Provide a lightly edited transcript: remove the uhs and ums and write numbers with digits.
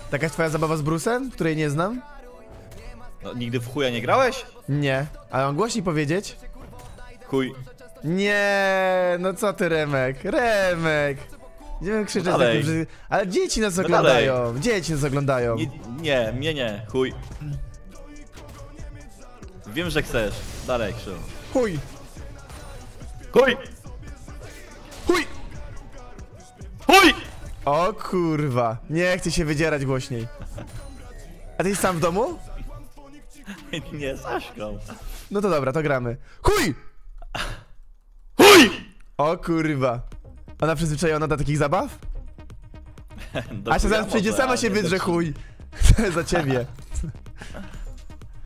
Taka jest twoja zabawa z Brusem, której nie znam? No, nigdy w chuja nie grałeś? Nie. Ale mam głośniej powiedzieć? Chuj. Nie, no co ty, Remek? Remek! Nie wiem krzyczeć No dalej. takim, że... Ale dzieci nas No oglądają, dzieci nas oglądają. Nie, mnie nie, chuj. Wiem, że chcesz. Dalej, Krzył. Chuj! Chuj! Chuj! Chuj! O kurwa, nie chcę się wydzierać głośniej. A ty jesteś sam w domu? Nie, Saszką. No to dobra, to gramy. Chuj! Chuj! O kurwa. Ona przyzwyczajona do takich zabaw? Do A się chuja zaraz przyjdzie, może, sama a się nie wydrze, do- chuj. Za ciebie.